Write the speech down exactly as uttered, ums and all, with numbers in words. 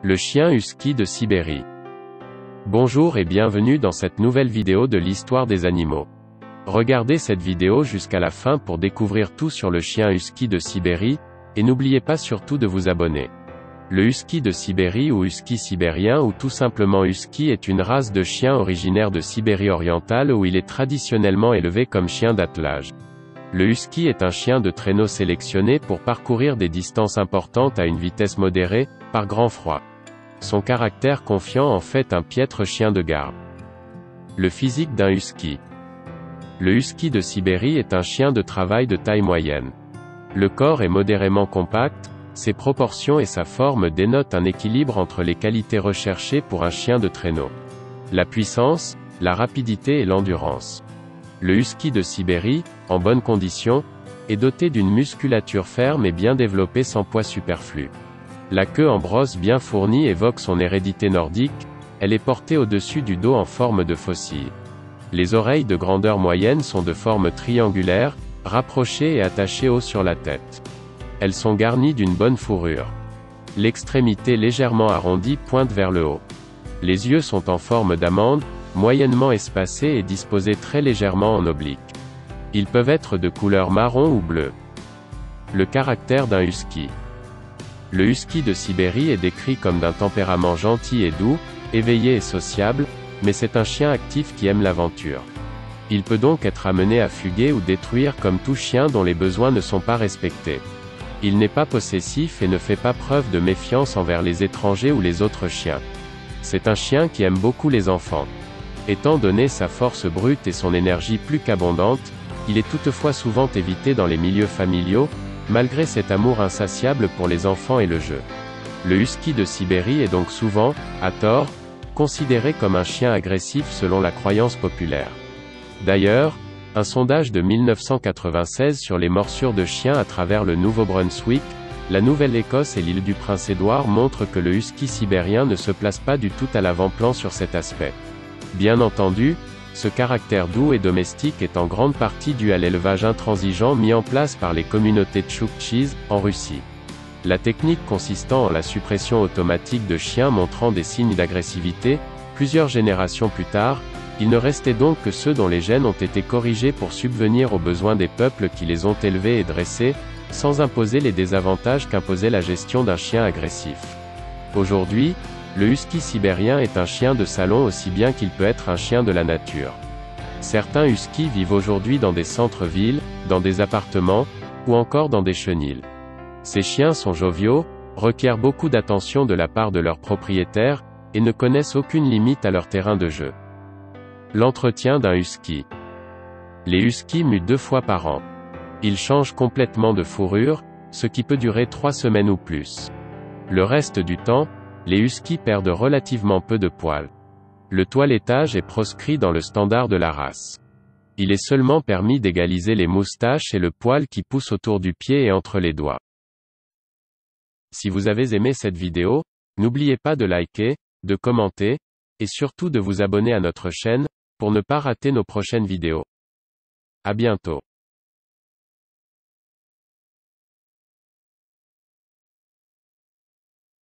Le chien husky de Sibérie. Bonjour et bienvenue dans cette nouvelle vidéo de l'histoire des animaux. Regardez cette vidéo jusqu'à la fin pour découvrir tout sur le chien husky de Sibérie, et n'oubliez pas surtout de vous abonner. Le husky de Sibérie ou husky sibérien ou tout simplement husky est une race de chien originaire de Sibérie orientale où il est traditionnellement élevé comme chien d'attelage. Le husky est un chien de traîneau sélectionné pour parcourir des distances importantes à une vitesse modérée, par grand froid. Son caractère confiant en fait un piètre chien de garde. Le physique d'un husky. Le husky de Sibérie est un chien de travail de taille moyenne. Le corps est modérément compact, ses proportions et sa forme dénotent un équilibre entre les qualités recherchées pour un chien de traîneau. La puissance, la rapidité et l'endurance. Le husky de Sibérie, en bonne condition, est doté d'une musculature ferme et bien développée sans poids superflu. La queue en brosse bien fournie évoque son hérédité nordique, elle est portée au-dessus du dos en forme de faucille. Les oreilles de grandeur moyenne sont de forme triangulaire, rapprochées et attachées haut sur la tête. Elles sont garnies d'une bonne fourrure. L'extrémité légèrement arrondie pointe vers le haut. Les yeux sont en forme d'amande, moyennement espacés et disposés très légèrement en oblique. Ils peuvent être de couleur marron ou bleu. Le caractère d'un husky. Le husky de Sibérie est décrit comme d'un tempérament gentil et doux, éveillé et sociable, mais c'est un chien actif qui aime l'aventure. Il peut donc être amené à fuguer ou détruire comme tout chien dont les besoins ne sont pas respectés. Il n'est pas possessif et ne fait pas preuve de méfiance envers les étrangers ou les autres chiens. C'est un chien qui aime beaucoup les enfants. Étant donné sa force brute et son énergie plus qu'abondante, il est toutefois souvent évité dans les milieux familiaux, malgré cet amour insatiable pour les enfants et le jeu. Le husky de Sibérie est donc souvent, à tort, considéré comme un chien agressif selon la croyance populaire. D'ailleurs, un sondage de mille neuf cent quatre-vingt-seize sur les morsures de chiens à travers le Nouveau-Brunswick, la Nouvelle-Écosse et l'île du Prince-Édouard montre que le husky sibérien ne se place pas du tout à l'avant-plan sur cet aspect. Bien entendu, ce caractère doux et domestique est en grande partie dû à l'élevage intransigeant mis en place par les communautés Tchoukchis, en Russie. La technique consistant en la suppression automatique de chiens montrant des signes d'agressivité, plusieurs générations plus tard, il ne restait donc que ceux dont les gènes ont été corrigés pour subvenir aux besoins des peuples qui les ont élevés et dressés, sans imposer les désavantages qu'imposait la gestion d'un chien agressif. Aujourd'hui, le husky sibérien est un chien de salon aussi bien qu'il peut être un chien de la nature. Certains huskies vivent aujourd'hui dans des centres-villes, dans des appartements, ou encore dans des chenils. Ces chiens sont joviaux, requièrent beaucoup d'attention de la part de leurs propriétaires, et ne connaissent aucune limite à leur terrain de jeu. L'entretien d'un husky. Les huskies muent deux fois par an. Ils changent complètement de fourrure, ce qui peut durer trois semaines ou plus. Le reste du temps, les huskies perdent relativement peu de poils. Le toilettage est proscrit dans le standard de la race. Il est seulement permis d'égaliser les moustaches et le poil qui pousse autour du pied et entre les doigts. Si vous avez aimé cette vidéo, n'oubliez pas de liker, de commenter, et surtout de vous abonner à notre chaîne, pour ne pas rater nos prochaines vidéos. À bientôt.